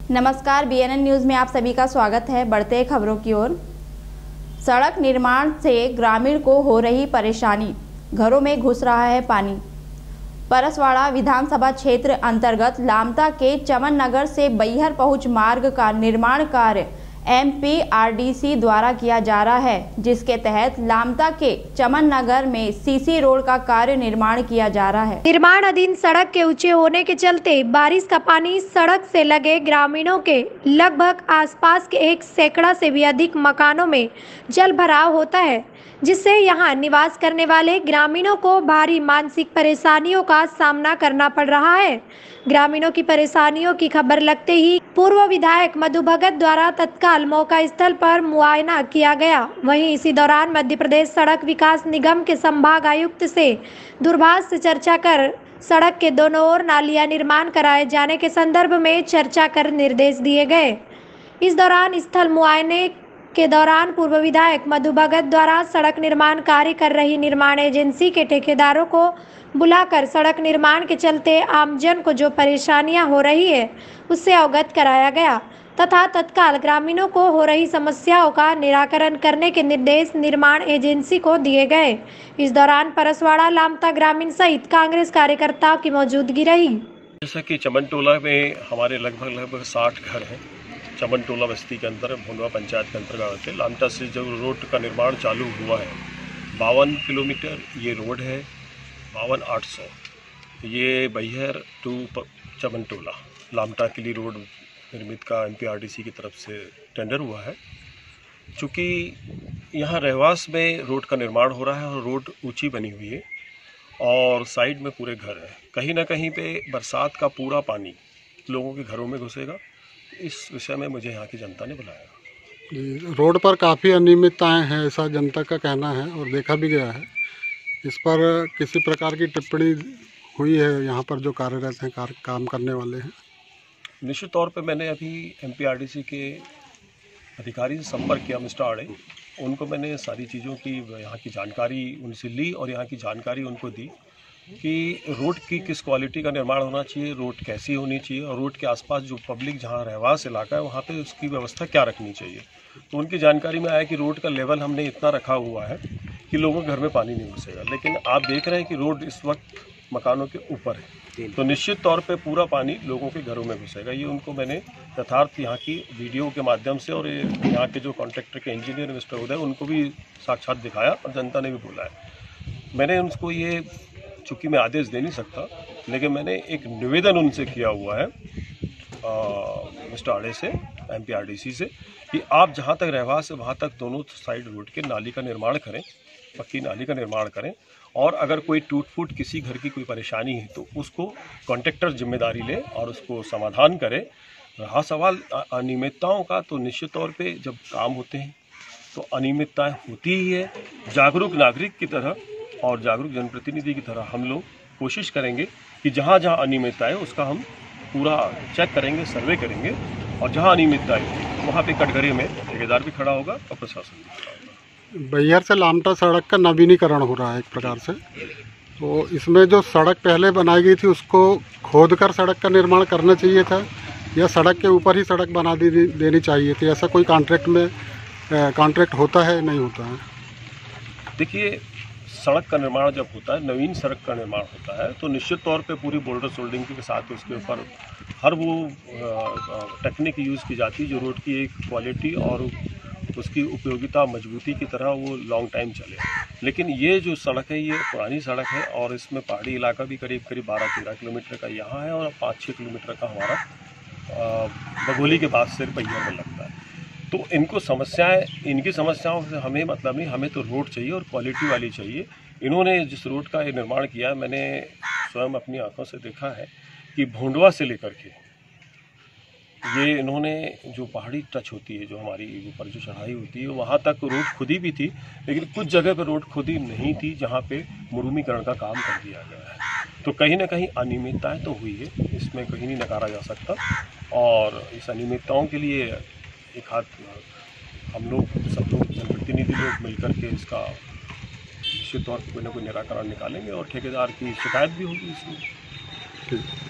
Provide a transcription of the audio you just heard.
नमस्कार, BNN news में आप सभी का स्वागत है। बढ़ते हैं खबरों की ओर। सड़क निर्माण से ग्रामीण को हो रही परेशानी, घरों में घुस रहा है पानी। परसव विधानसभा क्षेत्र अंतर्गत लामता के चमन नगर से बैहर पहुंच मार्ग का निर्माण कार्य एमपीआरडीसी द्वारा किया जा रहा है, जिसके तहत लामता के चमन नगर में सीसी रोड का कार्य निर्माण किया जा रहा है। निर्माणाधीन सड़क के ऊंचे होने के चलते बारिश का पानी सड़क से लगे ग्रामीणों के लगभग आसपास के 1 सैकड़ा से भी अधिक मकानों में जल भराव होता है, जिससे यहां निवास करने वाले ग्रामीणों को भारी मानसिक परेशानियों का सामना करना पड़ रहा है। ग्रामीणों की परेशानियों की खबर लगते ही पूर्व विधायक मधु भगत द्वारा तत्काल मौका स्थल पर मुआयना किया गया। वहीं इसी दौरान मध्य प्रदेश सड़क विकास निगम के संभाग आयुक्त से दूरभाष से चर्चा कर सड़क के दोनों ओर नालियां निर्माण कराए जाने के संदर्भ में चर्चा कर निर्देश दिए गए। इस दौरान स्थल मुआयने के दौरान पूर्व विधायक मधु भगत द्वारा सड़क निर्माण कार्य कर रही निर्माण एजेंसी के ठेकेदारों को बुलाकर सड़क निर्माण के चलते आमजन को जो परेशानियां हो रही है उससे अवगत कराया गया तथा तत्काल ग्रामीणों को हो रही समस्याओं का निराकरण करने के निर्देश निर्माण एजेंसी को दिए गए। इस दौरान परसवाड़ा लामता ग्रामीण सहित कांग्रेस कार्यकर्ताओं की मौजूदगी रही। जैसा कि चमन टोला में हमारे लगभग 60 घर हैं। चमन टोला बस्ती के अंदर भुंडवा पंचायत के अंतर्गत आते लामता से जो रोड का निर्माण चालू हुआ है 52 किलोमीटर ये रोड है। 52,800 ये बैहर टू चमन टोला लामटा के लिए रोड निर्मित का एमपीआरडीसी की तरफ से टेंडर हुआ है। चूँकि यहाँ रहवास में रोड का निर्माण हो रहा है और रोड ऊंची बनी हुई है और साइड में पूरे घर हैं। कहीं ना कहीं पे बरसात का पूरा पानी लोगों के घरों में घुसेगा। इस विषय में मुझे यहाँ की जनता ने बुलाया। रोड पर काफ़ी अनियमितताएं हैं, ऐसा जनता का कहना है और देखा भी गया है। इस पर किसी प्रकार की टिप्पणी हुई है यहाँ पर जो कार्यरत हैं, काम करने वाले हैं? निश्चित तौर पे मैंने अभी एमपीआरडीसी के अधिकारी से संपर्क किया, मिस्टर आड़े। उनको मैंने सारी चीज़ों की यहाँ की जानकारी उनसे ली और यहाँ की जानकारी उनको दी कि रोड की किस क्वालिटी का निर्माण होना चाहिए, रोड कैसी होनी चाहिए और रोड के आसपास जो पब्लिक जहाँ रहवास इलाका है वहाँ पे उसकी व्यवस्था क्या रखनी चाहिए। तो उनकी जानकारी में आया कि रोड का लेवल हमने इतना रखा हुआ है कि लोगों के घर में पानी नहीं घुसेगा। लेकिन आप देख रहे हैं कि रोड इस वक्त मकानों के ऊपर है, तो निश्चित तौर पे पूरा पानी लोगों के घरों में घुसेगा। ये उनको मैंने यथार्थ यहाँ की वीडियो के माध्यम से और यहाँ के जो कॉन्ट्रैक्टर के इंजीनियर मिस्टर उदय उनको भी साक्षात दिखाया और जनता ने भी बोला है। मैंने उनको ये, चूँकि मैं आदेश दे नहीं सकता, लेकिन मैंने एक निवेदन उनसे किया हुआ है मिस्टर आड़े से, एमपीआरडीसी से, कि आप जहाँ तक रहवास है वहाँ तक दोनों साइड रोड के नाली का निर्माण करें, पक्की नाली का निर्माण करें और अगर कोई टूट फूट किसी घर की कोई परेशानी है तो उसको कॉन्ट्रैक्टर जिम्मेदारी ले और उसको समाधान करे। रहा सवाल अनियमितताओं का, तो निश्चित तौर पे जब काम होते हैं तो अनियमितताएं होती ही है। जागरूक नागरिक की तरह और जागरूक जनप्रतिनिधि की तरह हम लोग कोशिश करेंगे कि जहाँ जहाँ अनियमितता है उसका हम पूरा चेक करेंगे, सर्वे करेंगे और जहाँ अनियमितता है वहाँ पे कटघरे में ठेकेदार भी खड़ा होगा और प्रशासन भी खड़ा होगा। बैहर से लामटा सड़क का नवीनीकरण हो रहा है एक प्रकार से, तो इसमें जो सड़क पहले बनाई गई थी उसको खोदकर सड़क का निर्माण करना चाहिए था या सड़क के ऊपर ही सड़क बना देनी चाहिए थी? ऐसा कोई कॉन्ट्रैक्ट होता है, नहीं होता है? देखिए, सड़क का निर्माण जब होता है, नवीन सड़क का निर्माण होता है, तो निश्चित तौर पे पूरी बोल्डर सोल्डिंग के साथ उसके ऊपर हर वो टेक्निक यूज़ की जाती है जो रोड की एक क्वालिटी और उसकी उपयोगिता मजबूती की तरह वो लॉन्ग टाइम चले। लेकिन ये जो सड़क है ये पुरानी सड़क है और इसमें पहाड़ी इलाका भी करीब 12-13 किलोमीटर का यहाँ है और 5-6 किलोमीटर का हमारा बघोली के बाद से बैहर में लगता है। तो इनकी समस्याओं से हमें मतलब नहीं, हमें तो रोड चाहिए और क्वालिटी वाली चाहिए। इन्होंने जिस रोड का ये निर्माण किया, मैंने स्वयं अपनी आंखों से देखा है कि भुंडवा से लेकर के ये इन्होंने जो पहाड़ी टच होती है, जो हमारी ऊपर जो चढ़ाई होती है, वहाँ तक रोड खुदी भी थी, लेकिन कुछ जगह पर रोड खुदी नहीं थी जहाँ पे मुरुमीकरण का काम कर दिया गया है। तो कहीं ना कहीं अनियमितताएँ तो हुई है, इसमें कहीं नहीं नकारा जा सकता। और इस अनियमितताओं के लिए एक हाथ हम लोग, सब लोग जनप्रतिनिधि लोग मिलकर के इसका निश्चित तौर पर कोई ना कोई निराकरण निकालेंगे और ठेकेदार की शिकायत भी होगी इसमें।